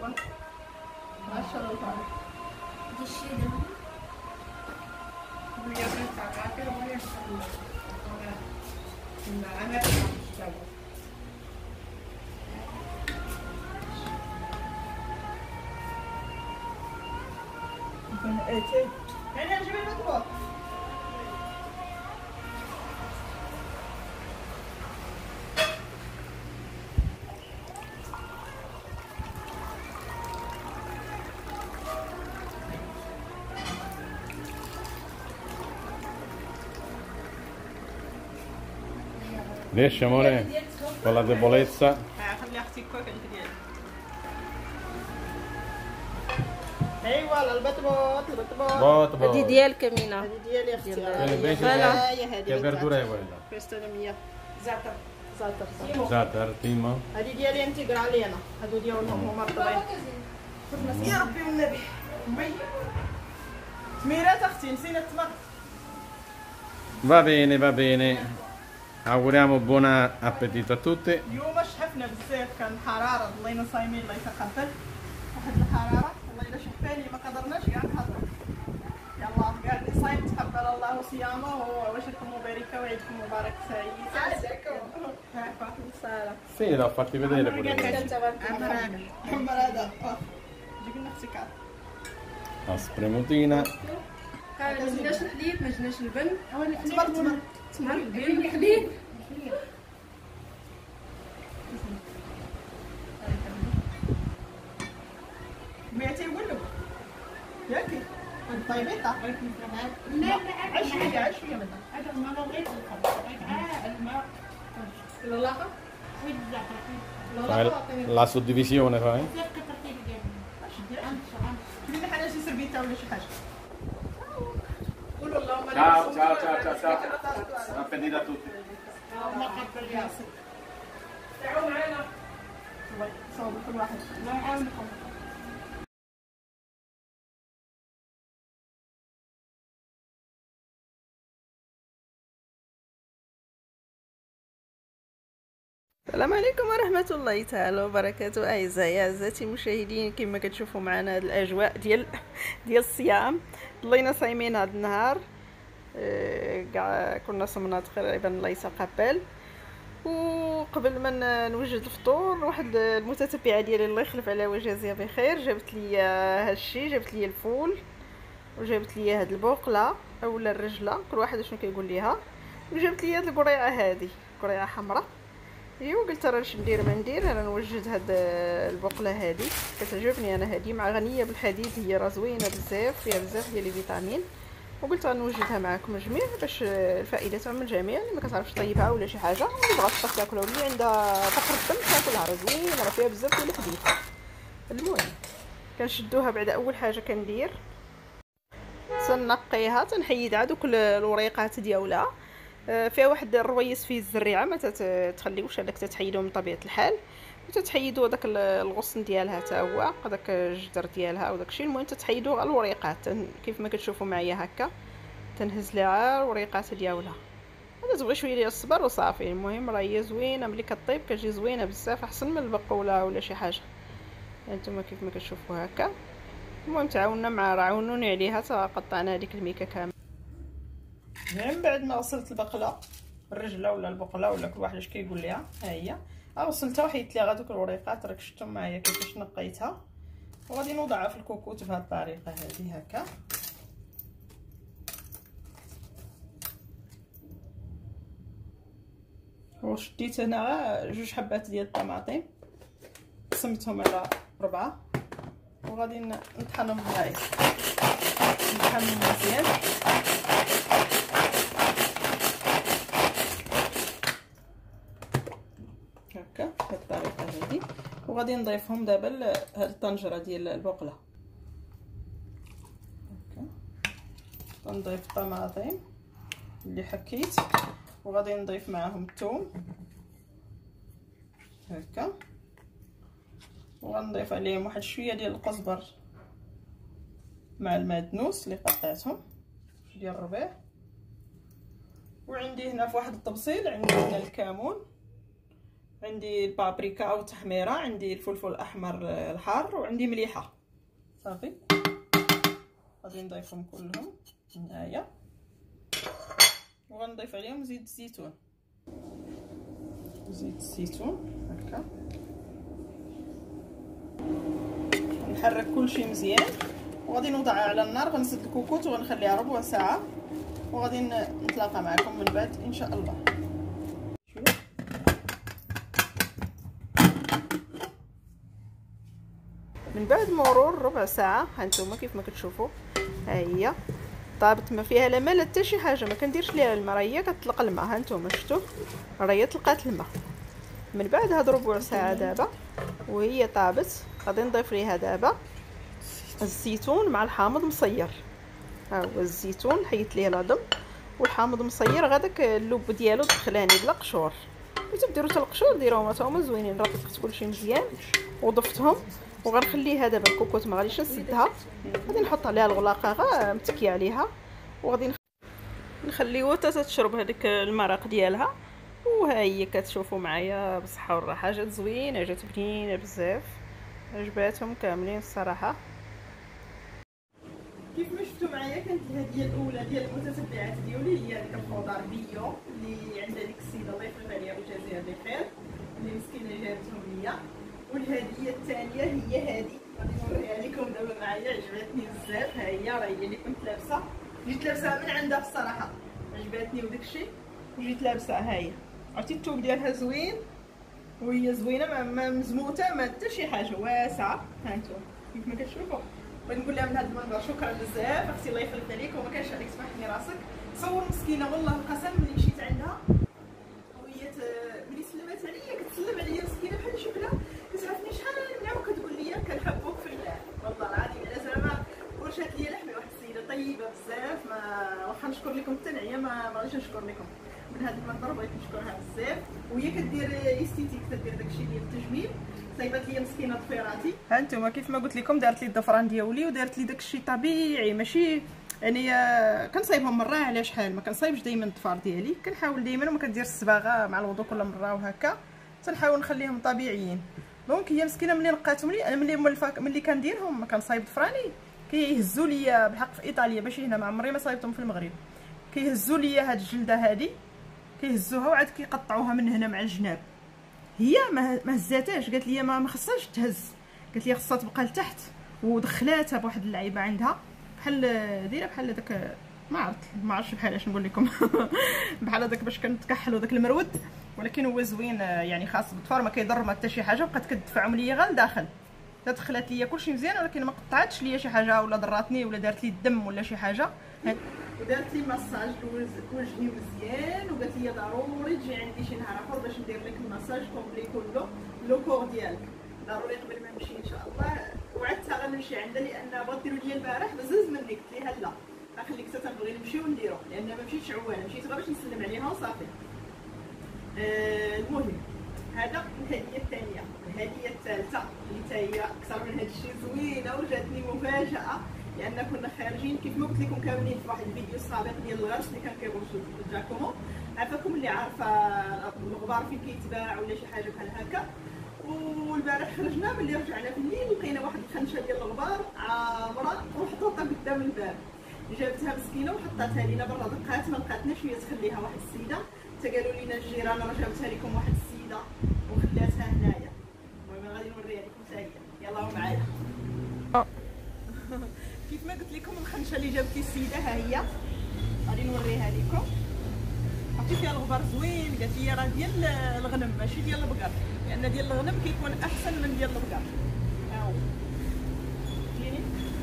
ما شاء الله. دي الشيء ده Riesci amore? Con la debolezza? خلي اختي كوك انت ديالي. ايوا البطبوط Boh, هذه ديالك امينه. هذه ديالي اختي. Che verdura è quella? questa è mia. زعتر زعتر. Zatar, Timo? هذه ديالي انتجرالي انا. هذو ديالهم هما مرطبين. يا ربي والنبي. تميرات اختي نسينا التمر. Va bene. Auguriamo buon appetito a tutti. اليوم شحفنا بزاف كان حراره ضلينا صايمين الله يتقبل. واحد الحراره والله الا شحفاني ما قدرناش كاع نهضروا. يلا قال لي صايم تقبل الله صيامه ووشكم مباركه وعيدكم مبارك سعيد. سلام. Sì, l'ho fatti vedere pure. عمر هذا جيب لنا اختي كعب. La spremutina. قال ما جبناش الحليب ما جبناش اللبن تمر تمر الحليب بيعتي يقولوا ياكي طيبيطه. لا عيش شويه منها. هذا ما بغيت الماء اللاقه La suddivisione fai? كلنا حاجه شي سربيته ولا شي حاجه. قولوا اللهم Ciao. Buon appetito a tutti. اللهم قبل يا سيدي. تعالوا معنا. الله يصوب كل واحد. الله يعاونكم. السلام عليكم ورحمة الله تعالى وبركاته. أعزائي المشاهدين، كما كتشوفوا معنا هذه الأجواء ديال الصيام. ضلينا صايمين هذا النهار، كاع كنا صمنا تقريبا الله يتقبل. وقبل ما نوجد الفطور، واحد المتتبعة ديالي الله يخلف على وجازيها بخير جابت لي هادشي، جابت لي الفول وجابت لي هاد البقله اولا الرجله كل واحد شنو كيقول ليها، وجابت لي هاد القريعه، هذه قريعه حمراء. ايوا قلت راه اش ندير ما ندير، انا نوجد هاد البقله هذه كتعجبني انا، هذه مع غنيه بالحديد، هي راه زوينه بزاف، فيها بزاف ديال الفيتامين، وقلت غنوجدها معكم جميع باش الفائده تعم الجميع. اللي ما كتعرفش طيبها ولا شي حاجه واللي بغات تاكلها واللي عندها فقر الدم تاكلها، راه زوينه راه فيها بزاف ديال الحديد. المهم كنشدوها بعد اول حاجه كندير تنقيها، تنحيد عاد دوك الوريقات ديالها، فيها واحد الرويس فيه الزريعه ما تخليوش هذاك تتحيدو من طبيعه الحال، وتتحيدوا داك الغصن ديالها حتى هو هذاك الجدر ديالها وداك الشيء. المهم تتحيدوا الوريقات كيف ما كتشوفوا معايا هكا، تنهز لها الوريقات ديالها. هذا تبغي شويه ديال الصبر وصافي. المهم راه هي زوينه، ملي كطيب كتجي زوينه بزاف، احسن من البقوله ولا شي حاجه. هانتوما كيف ما كتشوفوا هكا. المهم تعاوننا مع عاونوني عليها تا قطعنا هذيك الميكه كامله. من بعد ما غسلت البقله الرجله ولا البقله ولا كل واحد اش كيقول ليها، ها هي غسلتها وحيدت ليها دوك الوريقات، راك شفتوا معايا كيفاش نقيتها. وغادي نوضعها في الكوكوت بهذه الطريقه هذه هكا. وشديت هنا جوج حبات ديال الطماطم قسمتهم على 4 وغادي نطحنهم معايا، نطحنهم مزيان. هكا بهذه الطريقه هذه. وغادي نضيفهم دابا لهاد الطنجره ديال البقله. هكا غنضيف الطماطم اللي حكيت، وغادي نضيف معاهم الثوم هكا، وغنضيف عليهم واحد شويه ديال القزبر مع المعدنوس اللي قطعتهم ديال الربيع. وعندي هنا في واحد الطبسيل عندي هنا الكمون عندي البابريكا والتحميره، عندي الفلفل الاحمر الحار، وعندي مليحه. صافي غادي نضيفهم كلهم هنايا، وغنضيف عليهم زيت الزيتون. زيت الزيتون هكا، نحرك كلشي مزيان، وغادي نوضعها على النار. غنسد الكوكوط وغنخليها ربع ساعه، وغادي نتلاقى معكم من بعد ان شاء الله. من بعد مرور ربع ساعه هانتوما كيف ما كتشوفوا ها هي طابت، ما فيها لا ماء لا حتى شي حاجه، ما كنديرش ليها الماء، راه هي كتطلق الماء. هانتوما شفتوا راه هي طلقات الماء. من بعد هاد ربع ساعه دابا وهي طابت، غادي نضيف ليها دابا الزيتون مع الحامض مصير. ها هو الزيتون حيت ليه العظم، والحامض مصير غاداك اللب ديالو دخلاني بلا قشور. بغيتو ديروا حتى القشور ديروهم حتى هما زوينين. راه طبقت كلشي مزيان وضفتهم، وغنخليها دابا الكوكوط ما غاديش نسدها، غادي نحط عليها الغلاقه غا متكيه عليها، وغادي نخليوها حتى تشرب هذيك المرق ديالها. وها هي كتشوفوا معايا بالصحه والراحه، جات زوينه، جات بنينه بزاف، عجباتهم كاملين الصراحه. كيف ما شفتوا معايا كانت الهديه الاولى ديال المتتبعات ديالي هي هذيك الخضار بيو اللي عند ديك السيده الله يخلف عليها ويجازيها بخير، اللي مسكينه جابتهم ليا. والهديه الثانيه هي هذه، غادي نوريها لكم دابا معايا، عجبتني بزاف. ها هي راه هي اللي كنت لابسه، جيت لابسها من عندها بصراحه، عجبتني وداكشي وجيت لابسه. ها هي عرفتي الثوب ديالها زوين، وهي زوينه ما مزموته ما حتى شي حاجه، واسعه. ها انتم كيف ما كتشوفوا. بغيت نقول لها من هذا المنبر شكرا بزاف اختي، الله يخلف عليك وما كانش عليك تسمحني راسك. تصور مسكينه والله القسم ملي مشيت عندها وهي ملي سلمات عليا كتسلم عليا مسكينه بحال شكلها كتعرفني شحال منها وكتقول لي كنحبوك في الله. والله العظيم انا زعما ورشات لي لحمي واحد السيده طيبه بزاف، ما واخا نشكر لكم حتى نعيا ما بغيتش نشكر لكم من هذا المنبر، بغيت نشكرها بزاف. وهي كدير استيتيك، كدير داكشي ديال التجميل، صايبات لي مسكينه ضفيراتي. ها انتم كيف ما قلت لكم دارت لي الضفران ديالي ودارت لي داكشي طبيعي، ماشي يعني كنصايبهم مره على شحال، ما كنصايبش دائما الضفار ديالي، كنحاول دائما وما كندير الصباغه مع الوضوء كل مره وهكا، تنحاول نخليهم طبيعيين. دونك هي مسكينه ملي نقاتهم لي انا ملي كنديرهم ما كنصايب ضفراني كيهزوا لي بالحق في ايطاليا، ماشي هنا، ما عمري ما صايبتهم في المغرب. كيهزوا لي هاد الجلده هادي، كيهزوها وعاد كيقطعوها من هنا مع الجناب. هي ما هزاتهاش، قالت لي ما خصهاش تهز، قالت لي خصها تبقى لتحت، ودخلاتها بواحد اللعيبه عندها بحال دايره بحال داك ما عرفتش بحال اش نقول لكم بحال داك باش كنتكحلوا داك المرود، ولكن هو زوين يعني خاص بالضفار، ما كيضر ما حتى شي حاجه. بقات كتدفعهم ليا غير لداخل، دخلت ليا كلشي مزيان، ولكن ما قطعتش ليا شي حاجه ولا ضراتني ولا دارت لي الدم ولا شي حاجه. ودارت لي مساج لوجهي مزيان، وقالت لي ضروري تجي عندي شي نهار اخر باش ندير لك المساج كومبلي كله لو كور ديالك، ضروري قبل ما نمشي ان شاء الله. وعدتها غنمشي عندها لان بغات ديروا لي البارح بزز مني، قلت لها لا خليك حتى تنبغي نمشيو ونديرو، لان ما مشيتش عوانه، مشيت غير باش نسلم عليها وصافي. المهم هذا الهديه الثانيه. الهديه الثالثه اللي حتى هي اكثر من هذا الشيء زوينه وجاتني مفاجاه، لان كنا خارجين كيف ما قلت لكم كاملين في واحد الفيديو سابق ديال الغرس اللي كان كيغرسوا جاكومو، عافاكم اللي عارفه الغبار فين كيتباع ولا شي حاجه بحال هكا. والبارح خرجنا، ملي رجعنا في الليل لقينا واحد الخنشه ديال الغبار عامره ومحطوطه قدام الباب، جابتها مسكينه وحطاتها لينا برا، دقات ما لقاتناش هي تخليها واحد السيده، حتى قالوا لينا الجيران راه جابتها لكم واحد السيده وخلاتها هنايا. المهم غادي نوريها لكم حتى هي، يلاه معايا. كيف ما قلت لكم الخنشه اللي جابت لي السيده ها هي، غادي نوريها لكم. عرفتي فيها الغبار زوين، قالت لي راه ديال الغنم ماشي ديال البقر، لان ديال الغنم كيكون احسن من ديال البقر. ها هو جيني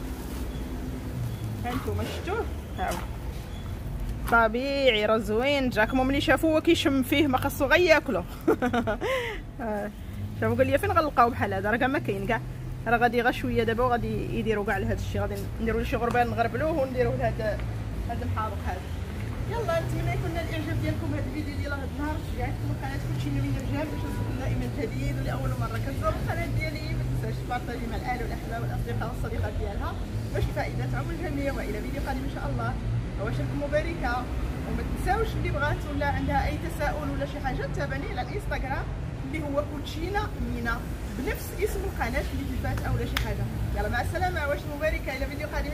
هانتوما شفتوه، ها هو طبيعي راه زوين. جاكم ملي شافوه كيشم فيه ما خاصو غير ياكلو شافوا قال لي فين غنلقاو بحال هذا، راه كاع ما كاين كاع، راه غادي غير شويه دابا وغادي يديروا كاع لهذا الشيء، غادي نديروا شي غربال نغربلوه ونديروه لهذا المحاضق هذا. يلا نتمنى يكون الاعجاب ديالكم هذا الفيديو ديال هذا النهار، شجعتكم القناه كلشي من الرجال باش نوصلكم دائما جديد. ولاول مره كتزوروا القناه ديالي ما تنساوش تبارطاجي مع الاهل والاحباب والاصدقاء والصديقات ديالها باش الفائده تعم الجميع. والى فيديو قادم ان شاء الله، اواشركم مباركه. وما تنساوش اللي بغات ولا عندها اي تساؤل ولا شي حاجه تابعني على الانستغرام اللي هو كوتشينا مينا بنفس اسم القناه اللي فات اولا شي حاجه. يلا مع السلامه. واش مباركه الى فيديو قادم.